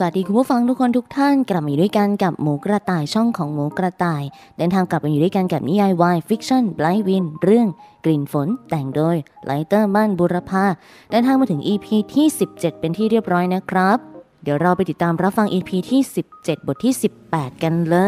วัสดีคุณผู้ฟังทุกคนทุกท่านกลับมาอยู่ด้วยกันกับหมูกระต่ายช่องของหมูกระต่ายเดินทางกลับมาอยู่ด้วยกันกับนิยายวายฟิกชั่นไบรท์วินเรื่องกลิ่นฝนแต่งโดยไลเตอร์บ้านบุรพาเดินทางมาถึง EP ที่17เป็นที่เรียบร้อยนะครับเดี๋ยวเราไปติดตามรับฟัง EP ที่17บทที่18กันเลย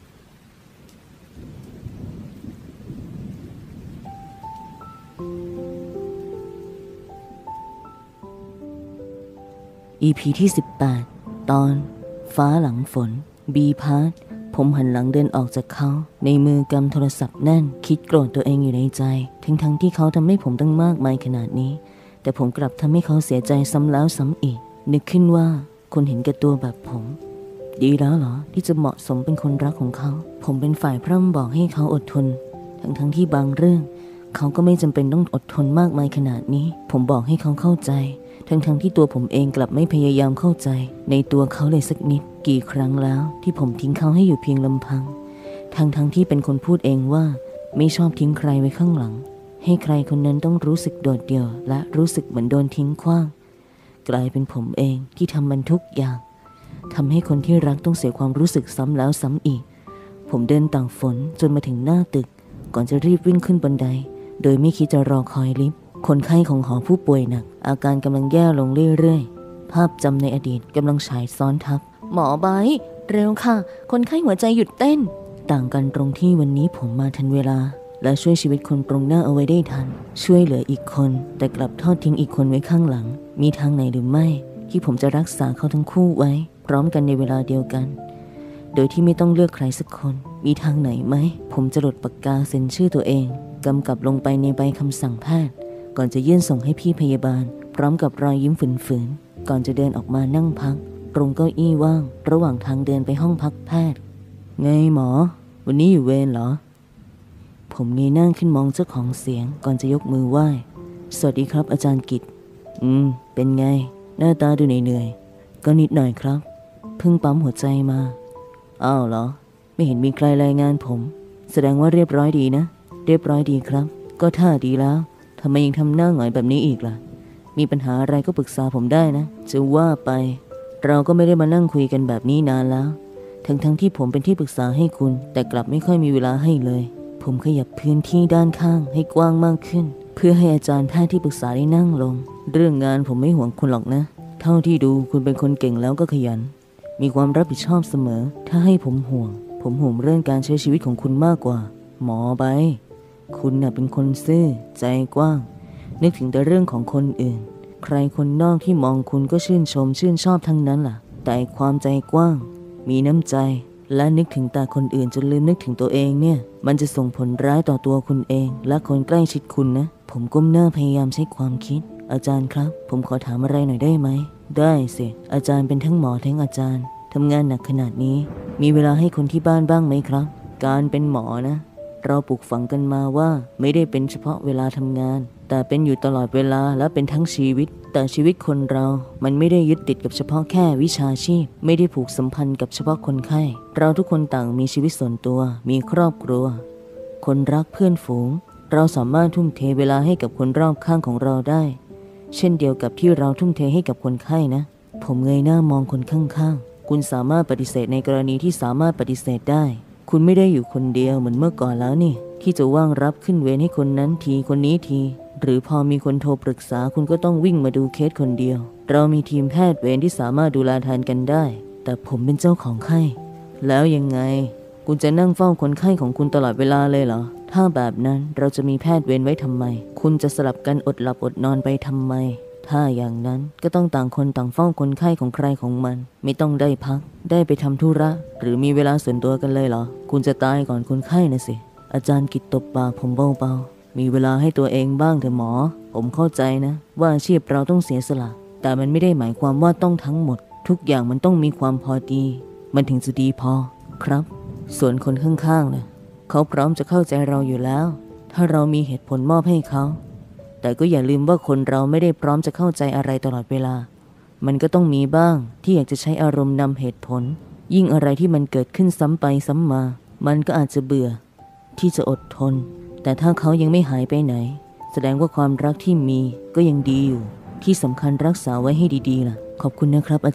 EP ที่18ตอนฟ้าหลังฝนบีพาร์ทผมหันหลังเดินออกจากเขาในมือกำโทรศัพท์แน่นคิดโกรธตัวเองอยู่ในใจทั้งที่เขาทำให้ผมตั้งมากมายขนาดนี้แต่ผมกลับทำให้เขาเสียใจซ้ำแล้วซ้ำอีกนึกขึ้นว่าคนเห็นแก่ตัวแบบผมดีแล้วเหรอที่จะเหมาะสมเป็นคนรักของเขาผมเป็นฝ่ายพร่ำบอกให้เขาอดทนทั้งที่บางเรื่องเขาก็ไม่จำเป็นต้องอดทนมากมายขนาดนี้ผมบอกให้เขาเข้าใจทั้งที่ตัวผมเองกลับไม่พยายามเข้าใจในตัวเขาเลยสักนิดกี่ครั้งแล้วที่ผมทิ้งเขาให้อยู่เพียงลำพังทั้งที่เป็นคนพูดเองว่าไม่ชอบทิ้งใครไว้ข้างหลังให้ใครคนนั้นต้องรู้สึกโดดเดี่ยวและรู้สึกเหมือนโดนทิ้งขว้างกลายเป็นผมเองที่ทำมันทุกอย่างทำให้คนที่รักต้องเสียความรู้สึกซ้ำแล้วซ้ำอีกผมเดินต่างฝนจนมาถึงหน้าตึกก่อนจะรีบวิ่งขึ้นบันไดโดยไม่คิดจะรอคอยลิฟต์คนไข้ของหอผู้ป่วยหนักอาการกำลังแย่ลงเรื่อยๆภาพจำในอดีตกำลังฉายซ้อนทับหมอไบร์ทเร็วค่ะคนไข้หัวใจหยุดเต้นต่างกันตรงที่วันนี้ผมมาทันเวลาและช่วยชีวิตคนตรงหน้าเอาไว้ได้ทันช่วยเหลืออีกคนแต่กลับทอดทิ้งอีกคนไว้ข้างหลังมีทางไหนหรือไม่ที่ผมจะรักษาเขาทั้งคู่ไว้พร้อมกันในเวลาเดียวกันโดยที่ไม่ต้องเลือกใครสักคนมีทางไหนไหมผมจะหลดปากกาเซ็นชื่อตัวเองกำกับลงไปในใบคำสั่งแพทย์ก่อนจะยื่นส่งให้พี่พยาบาลพร้อมกับรอยยิ้มฝืนๆก่อนจะเดินออกมานั่งพักตรงเก้าอี้ว่างระหว่างทางเดินไปห้องพักแพทย์ไงหมอวันนี้อยู่เวรเหรอผมเงยหน้าขึ้นมองเจ้าของเสียงก่อนจะยกมือไหว้สวัสดีครับอาจารย์กิตเป็นไงหน้าตาดูเหนื่อยๆก็นิดหน่อยครับเพิ่งปั๊มหัวใจมาอ้าวเหรอไม่เห็นมีใครรายงานผมแสดงว่าเรียบร้อยดีนะเรียบร้อยดีครับก็ท่าดีแล้วทำไมยังทำหน้าหงอยแบบนี้อีกล่ะมีปัญหาอะไรก็ปรึกษาผมได้นะจะว่าไปเราก็ไม่ได้มานั่งคุยกันแบบนี้นานแล้วทั้งที่ผมเป็นที่ปรึกษาให้คุณแต่กลับไม่ค่อยมีเวลาให้เลยผมขยับพื้นที่ด้านข้างให้กว้างมากขึ้นเพื่อให้อาจารย์แพทย์ที่ปรึกษาได้นั่งลงเรื่องงานผมไม่ห่วงคุณหรอกนะเท่าที่ดูคุณเป็นคนเก่งแล้วก็ขยันมีความรับผิดชอบเสมอถ้าให้ผมห่วงเรื่องการใช้ชีวิตของคุณมากกว่าหมอใบคุณน่ะเป็นคนซื่อใจกว้างนึกถึงแต่เรื่องของคนอื่นใครคนนอกที่มองคุณก็ชื่นชอบทั้งนั้นล่ะแต่ความใจกว้างมีน้ำใจและนึกถึงแต่คนอื่นจนลืมนึกถึงตัวเองเนี่ยมันจะส่งผลร้ายต่อตัวคุณเองและคนใกล้ชิดคุณนะผมก้มหน้าพยายามใช้ความคิดอาจารย์ครับผมขอถามอะไรหน่อยได้ไหมได้สิอาจารย์เป็นทั้งหมอทั้งอาจารย์ทำงานหนักขนาดนี้มีเวลาให้คนที่บ้านบ้างไหมครับการเป็นหมอนะเราปลูกฝังกันมาว่าไม่ได้เป็นเฉพาะเวลาทำงานแต่เป็นอยู่ตลอดเวลาและเป็นทั้งชีวิตแต่ชีวิตคนเรามันไม่ได้ยึดติดกับเฉพาะแค่วิชาชีพไม่ได้ผูกสัมพันธ์กับเฉพาะคนไข้เราทุกคนต่างมีชีวิตส่วนตัวมีครอบครัวคนรักเพื่อนฝูงเราสามารถทุ่มเทเวลาให้กับคนรอบข้างของเราได้เช่นเดียวกับที่เราทุ่มเทให้กับคนไข้นะผมเงยหน้ามองคนข้างๆคุณสามารถปฏิเสธในกรณีที่สามารถปฏิเสธได้คุณไม่ได้อยู่คนเดียวเหมือนเมื่อก่อนแล้วนี่ที่จะว่างรับขึ้นเวรให้คนนั้นทีคนนี้ทีหรือพอมีคนโทรปรึกษาคุณก็ต้องวิ่งมาดูเคสคนเดียวเรามีทีมแพทย์เวรที่สามารถดูแลแทนกันได้แต่ผมเป็นเจ้าของไข้แล้วยังไงคุณจะนั่งเฝ้าคนไข้ของคุณตลอดเวลาเลยเหรอถ้าแบบนั้นเราจะมีแพทย์เวรไว้ทำไมคุณจะสลับกันอดหลับอดนอนไปทำไมถ้าอย่างนั้นก็ต้องต่างคนต่างเฝ้าคนไข้ของใครของมันไม่ต้องได้พักได้ไปทำธุระหรือมีเวลาส่วนตัวกันเลยเหรอคุณจะตายก่อนคนไข้นะสิอาจารย์กิตตบปากผมเบาๆมีเวลาให้ตัวเองบ้างเถอะหมอผมเข้าใจนะว่าอาชีพเราต้องเสียสละแต่มันไม่ได้หมายความว่าต้องทั้งหมดทุกอย่างมันต้องมีความพอดีมันถึงจะดีพอครับส่วนคนข้างๆนะเขาพร้อมจะเข้าใจเราอยู่แล้วถ้าเรามีเหตุผลมอบให้เขาแต่ก็อย่าลืมว่าคนเราไม่ได้พร้อมจะเข้าใจอะไรตลอดเวลามันก็ต้องมีบ้างที่อยากจะใช้อารมณ์นำเหตุผลยิ่งอะไรที่มันเกิดขึ้นซ้ำไปซ้ำมามันก็อาจจะเบื่อที่จะอดทนแต่ถ้าเขายังไม่หายไปไหนแสดงว่าความรักที่มีก็ยังดีอยู่ที่สำคัญรักษาไว้ให้ดีๆล่ะขอบคุณนะครับอาจารย์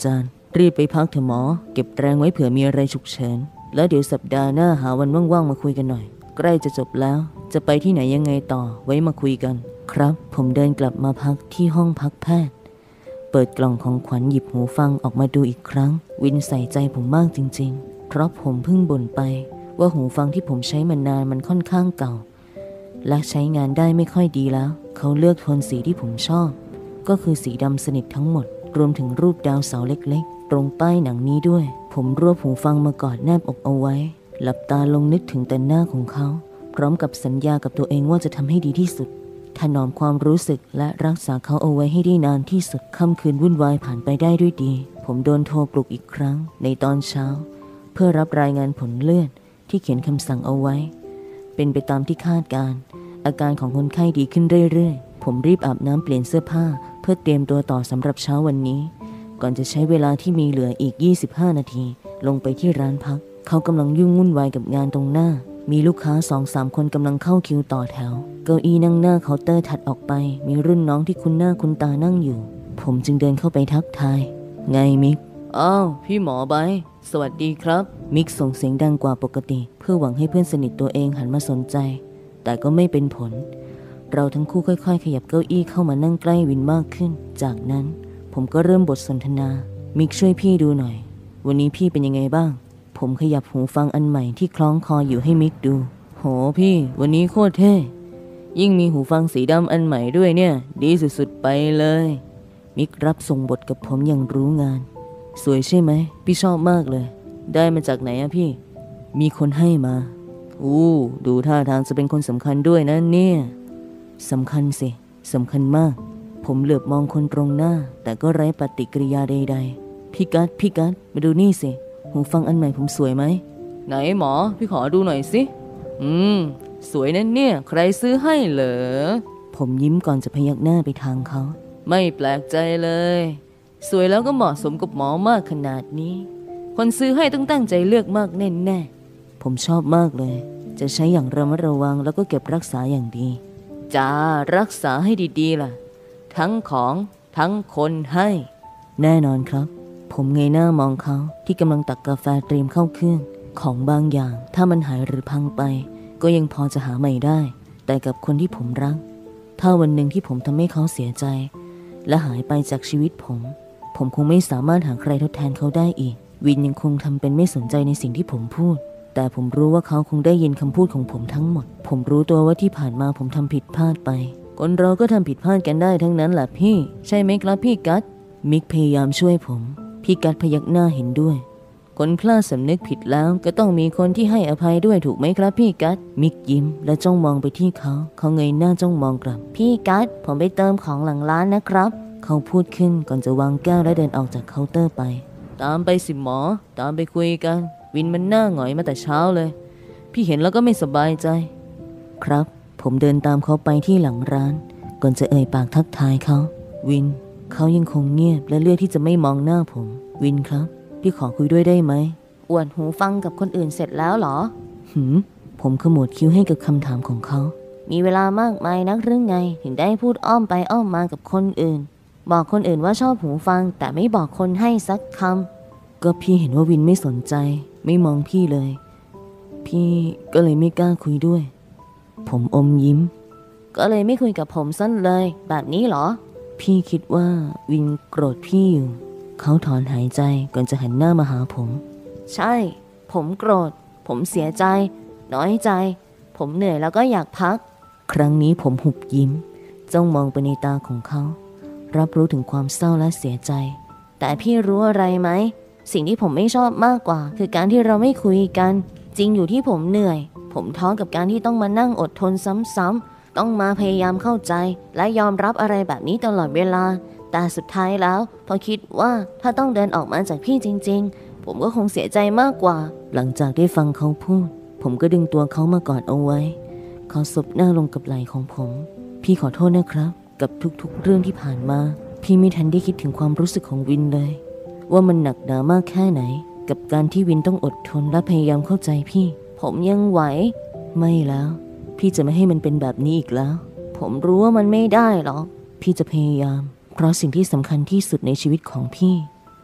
รีบไปพักเถอะหมอเก็บแรงไว้เผื่อมีอะไรฉุกเฉินแล้วเดี๋ยวสัปดาห์หน้าหาวันว่างๆมาคุยกันหน่อยใกล้จะจบแล้วจะไปที่ไหนยังไงต่อไว้มาคุยกันครับผมเดินกลับมาพักที่ห้องพักแพทย์เปิดกล่องของขวัญหยิบหูฟังออกมาดูอีกครั้งวินใส่ใจผมมากจริงๆเพราะผมเพิ่งบ่นไปว่าหูฟังที่ผมใช้มานานมันค่อนข้างเก่าและใช้งานได้ไม่ค่อยดีแล้วเขาเลือกโทนสีที่ผมชอบก็คือสีดำสนิททั้งหมดรวมถึงรูปดาวเสาเล็กๆตรงป้ายหนังนี้ด้วยผมรวบหูฟังมากอดแนบอกเอาไว้หลับตาลงนึกถึงแต่หน้าของเขาพร้อมกับสัญญากับตัวเองว่าจะทำให้ดีที่สุดถนอมความรู้สึกและรักษาเขาเอาไว้ให้ได้นานที่สุดค่ำคืนวุ่นวายผ่านไปได้ด้วยดีผมโดนโทรปลุกอีกครั้งในตอนเช้าเพื่อรับรายงานผลเลือดที่เขียนคำสั่งเอาไว้เป็นไปตามที่คาดการอาการของคนไข้ดีขึ้นเรื่อยๆผมรีบอาบน้ำเปลี่ยนเสื้อผ้าเพื่อเตรียมตัวต่อสำหรับเช้าวันนี้ก่อนจะใช้เวลาที่มีเหลืออีก25นาทีลงไปที่ร้านพักเขากำลังยุ่งวุ่นวายกับงานตรงหน้ามีลูกค้า 2-3 คนกำลังเข้าคิวต่อแถวเก้าอี้นั่งหน้าเคาน์เตอร์ถัดออกไปมีรุ่นน้องที่คุ้นหน้าคุ้นตานั่งอยู่ผมจึงเดินเข้าไปทักทายไงมิกอ้าวพี่หมอไบสวัสดีครับมิกส่งเสียงดังกว่าปกติเพื่อหวังให้เพื่อนสนิทตัวเองหันมาสนใจแต่ก็ไม่เป็นผลเราทั้งคู่ค่อยๆขยับเก้าอี้เข้ามานั่งใกล้วินมากขึ้นจากนั้นผมก็เริ่มบทสนทนามิกช่วยพี่ดูหน่อยวันนี้พี่เป็นยังไงบ้างผมขยับหูฟังอันใหม่ที่คล้องคออยู่ให้มิกดูโหพี่วันนี้โคตรเท่ยิ่งมีหูฟังสีดำอันใหม่ด้วยเนี่ยดีสุดๆไปเลยมิกรับส่งบทกับผมอย่างรู้งานสวยใช่ไหมพี่ชอบมากเลยได้มาจากไหนอะพี่มีคนให้มาดูท่าทางจะเป็นคนสำคัญด้วยนะเนี่ยสำคัญสิสำคัญมากผมเหลือบมองคนตรงหน้าแต่ก็ไร้ปฏิกิริยาใดๆพี่กัดมาดูนี่สิหูฟังอันใหม่ผมสวยไหมไหนหมอพี่ขอดูหน่อยสิสวยนั่นเนี่ยใครซื้อให้เหรอผมยิ้มก่อนจะพยักหน้าไปทางเขาไม่แปลกใจเลยสวยแล้วก็เหมาะสมกับหมอมากขนาดนี้คนซื้อให้ต้องตั้งใจเลือกมากแน่ๆผมชอบมากเลยจะใช้อย่างระมัดระวังแล้วก็เก็บรักษาอย่างดีจ้ารักษาให้ดีๆล่ะทั้งของทั้งคนให้แน่นอนครับผมเงยหน้ามองเขาที่กำลังตักกาแฟเตรียมเข้าเครื่องของบางอย่างถ้ามันหายหรือพังไปก็ยังพอจะหาใหม่ได้แต่กับคนที่ผมรักถ้าวันหนึ่งที่ผมทำให้เขาเสียใจและหายไปจากชีวิตผมคงไม่สามารถหาใครทดแทนเขาได้อีกวินยังคงทำเป็นไม่สนใจในสิ่งที่ผมพูดแต่ผมรู้ว่าเขาคงได้ยินคำพูดของผมทั้งหมดผมรู้ตัวว่าที่ผ่านมาผมทำผิดพลาดไปคนเราก็ทำผิดพลาดกันได้ทั้งนั้นแหละพี่ใช่ไหมครับพี่กัสมิกพยายามช่วยผมพี่กัสพยักหน้าเห็นด้วยคนพลาดสำนึกผิดแล้วก็ต้องมีคนที่ให้อภัยด้วยถูกไหมครับพี่กัสมิกยิ้มและจ้องมองไปที่เขาเงยหน้าจ้องมองกลับพี่กัสผมไปเติมของหลังร้านนะครับเขาพูดขึ้นก่อนจะวางแก้วและเดินออกจากเคาน์เตอร์ไปตามไปสิหมอตามไปคุยกันวินมันหน้าหงอยมาแต่เช้าเลยพี่เห็นแล้วก็ไม่สบายใจครับผมเดินตามเขาไปที่หลังร้านก่อนจะเอ่ยปากทักทายเขาวินเขายังคงเงียบและเลือกที่จะไม่มองหน้าผมวินครับพี่ขอคุยด้วยได้ไหมอวดหูฟังกับคนอื่นเสร็จแล้วเหรอผมขมวดคิ้วให้กับคำถามของเขามีเวลามากมายนักหรือไงถึงได้พูดอ้อมไปอ้อมมากับคนอื่นบอกคนอื่นว่าชอบหูฟังแต่ไม่บอกคนให้สักคำก็พี่เห็นว่าวินไม่สนใจไม่มองพี่เลยพี่ก็เลยไม่กล้าคุยด้วยผมอมยิ้มก็เลยไม่คุยกับผมสั้นเลยแบบนี้เหรอพี่คิดว่าวินโกรธพี่อยู่เขาถอนหายใจก่อนจะหันหน้ามาหาผมใช่ผมโกรธผมเสียใจน้อยใจผมเหนื่อยแล้วก็อยากพักครั้งนี้ผมหุบยิ้มจ้องมองไปในตาของเขารับรู้ถึงความเศร้าและเสียใจแต่พี่รู้อะไรไหมสิ่งที่ผมไม่ชอบมากกว่าคือการที่เราไม่คุยกันจริงอยู่ที่ผมเหนื่อยผมท้อกับการที่ต้องมานั่งอดทนซ้ำๆต้องมาพยายามเข้าใจและยอมรับอะไรแบบนี้ตลอดเวลาแต่สุดท้ายแล้วพอคิดว่าถ้าต้องเดินออกมาจากพี่จริงๆผมก็คงเสียใจมากกว่าหลังจากได้ฟังเขาพูดผมก็ดึงตัวเขามากอดเอาไว้เขาซบหน้าลงกับไหล่ของผมพี่ขอโทษนะครับกับทุกๆเรื่องที่ผ่านมาพี่ไม่ทันได้คิดถึงความรู้สึกของวินเลยว่ามันหนักหนามากแค่ไหนกับการที่วินต้องอดทนและพยายามเข้าใจพี่ผมยังไหวไม่แล้วพี่จะไม่ให้มันเป็นแบบนี้อีกแล้วผมรู้ว่ามันไม่ได้หรอกพี่จะพยายามเพราะสิ่งที่สำคัญที่สุดในชีวิตของพี่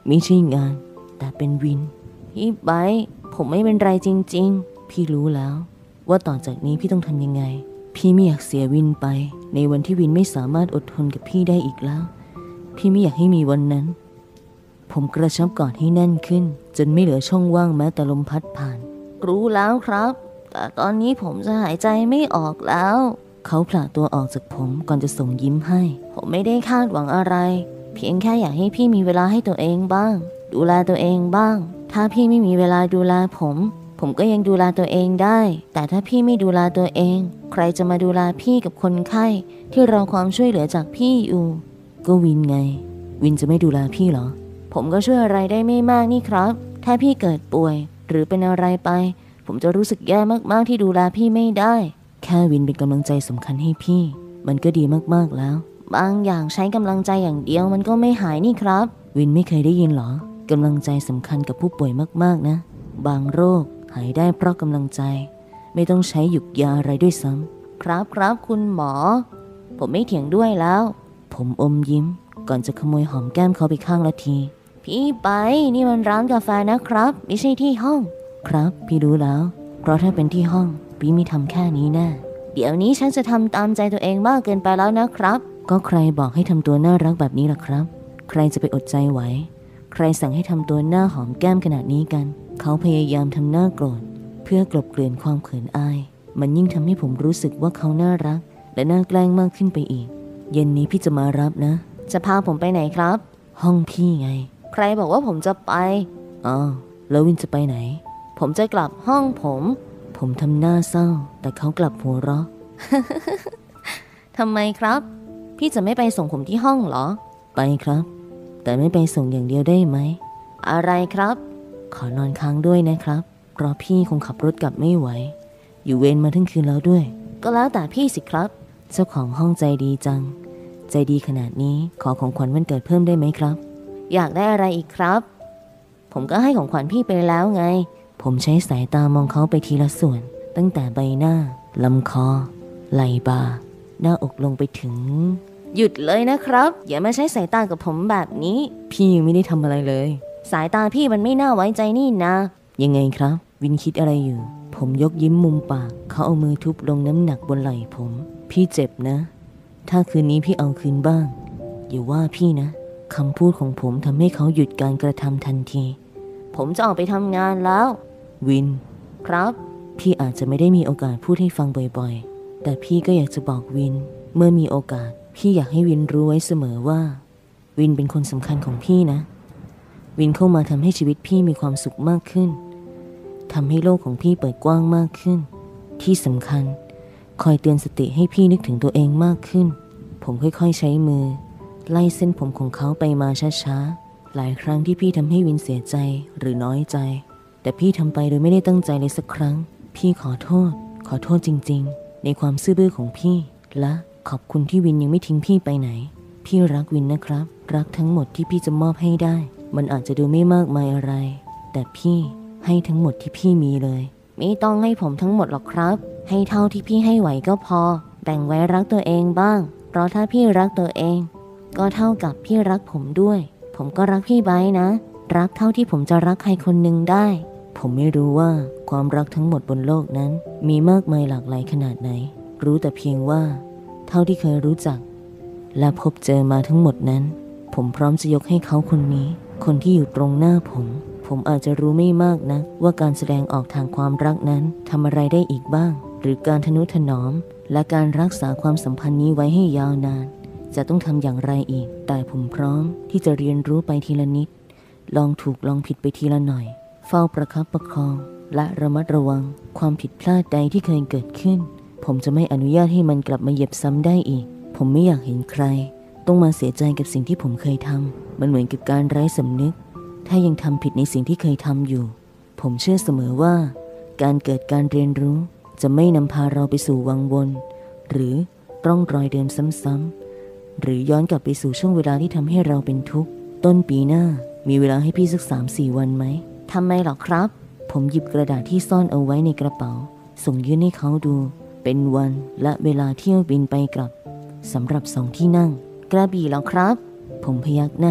ไม่ใช่งานแต่เป็นวินพี่ไบร์ทผมไม่เป็นไรจริงๆพี่รู้แล้วว่าต่อจากนี้พี่ต้องทำยังไงพี่ไม่อยากเสียวินไปในวันที่วินไม่สามารถอดทนกับพี่ได้อีกแล้วพี่ไม่อยากให้มีวันนั้นผมกระชับกอดให้แน่นขึ้นจนไม่เหลือช่องว่างแม้แต่ลมพัดผ่านรู้แล้วครับแต่ตอนนี้ผมจะหายใจไม่ออกแล้วเขาผละตัวออกจากผมก่อนจะส่งยิ้มให้ผมไม่ได้คาดหวังอะไรเพียงแค่อยากให้พี่มีเวลาให้ตัวเองบ้างดูแลตัวเองบ้างถ้าพี่ไม่มีเวลาดูแลผมก็ยังดูแลตัวเองได้แต่ถ้าพี่ไม่ดูแลตัวเองใครจะมาดูแลพี่กับคนไข้ที่รอความช่วยเหลือจากพี่อยู่ก็วินไงวินจะไม่ดูแลพี่เหรอผมก็ช่วยอะไรได้ไม่มากนี่ครับถ้าพี่เกิดป่วยหรือเป็นอะไรไปผมจะรู้สึกแย่มากๆที่ดูแลพี่ไม่ได้แค่วินเป็นกำลังใจสำคัญให้พี่มันก็ดีมากๆแล้วบางอย่างใช้กำลังใจอย่างเดียวมันก็ไม่หายนี่ครับวินไม่เคยได้ยินเหรอกำลังใจสำคัญกับผู้ป่วยมากๆนะบางโรคหายได้เพราะกำลังใจไม่ต้องใช้หยุกยาอะไรด้วยซ้ำครับคุณหมอผมไม่เถียงด้วยแล้วผมอมยิ้มก่อนจะขโมยหอมแก้มเขาไปข้างละทีพี่ไปนี่มันร้านกาแฟนะครับไม่ใช่ที่ห้องครับพี่รู้แล้วเพราะถ้าเป็นที่ห้องพี่ไม่ทำแค่นี้แน่เดี๋ยวนี้ฉันจะทำตามใจตัวเองมากเกินไปแล้วนะครับก็ใครบอกให้ทำตัวน่ารักแบบนี้ล่ะครับใครจะไปอดใจไหวใครสั่งให้ทำตัวหน้าหอมแก้มขนาดนี้กันเขาพยายามทำหน้าโกรธเพื่อกลบเกลื่อนความเขินอายมันยิ่งทำให้ผมรู้สึกว่าเขาน่ารักและน่าแกล้งมากขึ้นไปอีกเย็นนี้พี่จะมารับนะจะพาผมไปไหนครับห้องพี่ไงใครบอกว่าผมจะไปอ๋อแล้ววินจะไปไหนผมจะกลับห้องผมทำหน้าเศร้าแต่เขากลับหัวเราะ ทำไมครับพี่จะไม่ไปส่งผมที่ห้องเหรอไปครับแต่ไม่ไปส่งอย่างเดียวได้ไหมอะไรครับขอนอนค้างด้วยนะครับเพราะพี่คงขับรถกลับไม่ไหวอยู่เวรมาทั้งคืนแล้วด้วยก็แล้วแต่พี่สิครับเจ้าของห้องใจดีจังใจดีขนาดนี้ขอของขวัญวันเกิดเพิ่มได้ไหมครับอยากได้อะไรอีกครับผมก็ให้ของขวัญพี่ไปแล้วไงผมใช้สายตามองเขาไปทีละส่วนตั้งแต่ใบหน้าลำคอไหล่บ่าหน้าอกลงไปถึงหยุดเลยนะครับอย่ามาใช้สายตากับผมแบบนี้พี่ยังไม่ได้ทำอะไรเลยสายตาพี่มันไม่น่าไว้ใจนี่นะยังไงครับวินคิดอะไรอยู่ผมยกยิ้มมุมปากเขาเอามือทุบลงน้ำหนักบนไหล่ผมพี่เจ็บนะถ้าคืนนี้พี่เอาคืนบ้างอย่าว่าพี่นะคำพูดของผมทำให้เขาหยุดการกระทำทันทีผมจะออกไปทำงานแล้ววินครับพี่อาจจะไม่ได้มีโอกาสพูดให้ฟังบ่อยๆแต่พี่ก็อยากจะบอกวินเมื่อมีโอกาสพี่อยากให้วินรู้ไว้เสมอว่าวินเป็นคนสำคัญของพี่นะวินเข้ามาทำให้ชีวิตพี่มีความสุขมากขึ้นทำให้โลกของพี่เปิดกว้างมากขึ้นที่สำคัญคอยเตือนสติให้พี่นึกถึงตัวเองมากขึ้นผมค่อยๆใช้มือไล่เส้นผมของเขาไปมาช้าๆหลายครั้งที่พี่ทำให้วินเสียใจหรือน้อยใจแต่พี่ทำไปโดยไม่ได้ตั้งใจเลยสักครั้งพี่ขอโทษจริงๆในความซื่อบื้อของพี่และขอบคุณที่วินยังไม่ทิ้งพี่ไปไหนพี่รักวินนะครับรักทั้งหมดที่พี่จะมอบให้ได้มันอาจจะดูไม่มากมายอะไรแต่พี่ให้ทั้งหมดที่พี่มีเลยไม่ต้องให้ผมทั้งหมดหรอกครับให้เท่าที่พี่ให้ไหวก็พอแบ่งไว้รักตัวเองบ้างเพราะถ้าพี่รักตัวเองก็เท่ากับพี่รักผมด้วยผมก็รักพี่ไบร์ทนะรักเท่าที่ผมจะรักใครคนหนึ่งได้ผมไม่รู้ว่าความรักทั้งหมดบนโลกนั้นมีมากมายหลากหลายขนาดไหนรู้แต่เพียงว่าเท่าที่เคยรู้จักและพบเจอมาทั้งหมดนั้นผมพร้อมจะยกให้เขาคนนี้คนที่อยู่ตรงหน้าผมอาจจะรู้ไม่มากนะว่าการแสดงออกทางความรักนั้นทำอะไรได้อีกบ้างหรือการทนุถนอมและการรักษาความสัมพันธ์นี้ไว้ให้ยาวนานจะต้องทำอย่างไรอีกแต่ผมพร้อมที่จะเรียนรู้ไปทีละนิดลองถูกลองผิดไปทีละหน่อยเฝ้าประคับประคองและระมัดระวังความผิดพลาดใดที่เคยเกิดขึ้นผมจะไม่อนุญาตให้มันกลับมาเหยียบซ้ำได้อีกผมไม่อยากเห็นใครต้องมาเสียใจกับสิ่งที่ผมเคยทำมันเหมือนกับการไร้สำนึกถ้ายังทำผิดในสิ่งที่เคยทำอยู่ผมเชื่อเสมอว่าการเกิดการเรียนรู้จะไม่นำพาเราไปสู่วังวนหรือร่องรอยเดิมซ้ำๆหรือย้อนกลับไปสู่ช่วงเวลาที่ทำให้เราเป็นทุกข์ต้นปีหน้ามีเวลาให้พี่สัก 3-4 วันไหมทำไมหรอครับผมหยิบกระดาษที่ซ่อนเอาไว้ในกระเป๋าส่งยื่นให้เขาดูเป็นวันและเวลาเที่ยวบินไปกลับสำหรับ2 ที่นั่งกระบี่แล้วครับผมพยักหน้า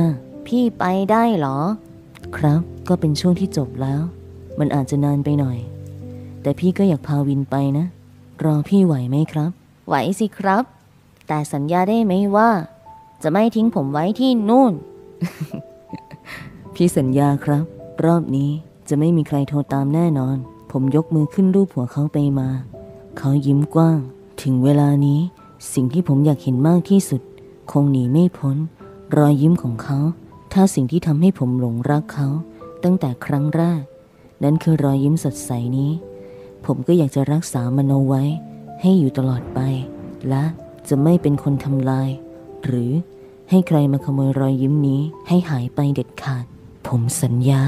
พี่ไปได้เหรอครับก็เป็นช่วงที่จบแล้วมันอาจจะนานไปหน่อยแต่พี่ก็อยากพาวินไปนะรอพี่ไหวไหมครับไหวสิครับแต่สัญญาได้ไหมว่าจะไม่ทิ้งผมไว้ที่นู่น พี่สัญญาครับรอบนี้จะไม่มีใครโทรตามแน่นอนผมยกมือขึ้นรูปหัวเขาไปมาเขายิ้มกว้างถึงเวลานี้สิ่งที่ผมอยากเห็นมากที่สุดคงหนีไม่พ้นรอยยิ้มของเขาถ้าสิ่งที่ทำให้ผมหลงรักเขาตั้งแต่ครั้งแรกนั่นคือรอยยิ้มสดใสนี้ผมก็อยากจะรักษามันเอาไว้ให้อยู่ตลอดไปและจะไม่เป็นคนทำลายหรือให้ใครมาขโมยรอยยิ้มนี้ให้หายไปเด็ดขาดผมสัญญา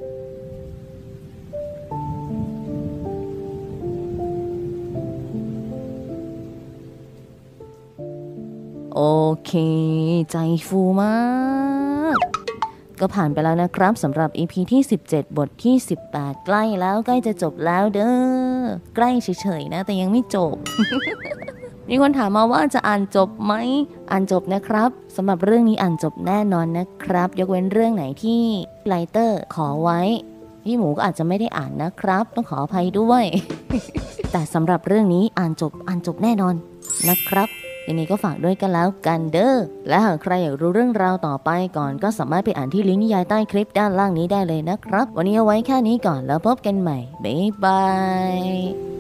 โอเคใจฟูมากก็ผ่านไปแล้วนะครับสำหรับ EP ที่17บทที่18ใกล้แล้วใกล้จะจบแล้วเด้อใกล้เฉยๆนะแต่ยังไม่จบ มีคนถามมาว่าจะอ่านจบไหมอ่านจบนะครับสำหรับเรื่องนี้อ่านจบแน่นอนนะครับยกเว้นเรื่องไหนที่ไลเตอร์ขอไว้พี่หมูก็อาจจะไม่ได้อ่านนะครับต้องขออภัยด้วย แต่สำหรับเรื่องนี้อ่านจบแน่นอนนะครับยังไงก็ฝากด้วยกันแล้วกันเด้อและหากใครอยากรู้เรื่องราวต่อไปก่อนก็สามารถไปอ่านที่ลิงก์นิยายใต้คลิปด้านล่างนี้ได้เลยนะครับวันนี้เอาไว้แค่นี้ก่อนแล้วพบกันใหม่บ๊ายบาย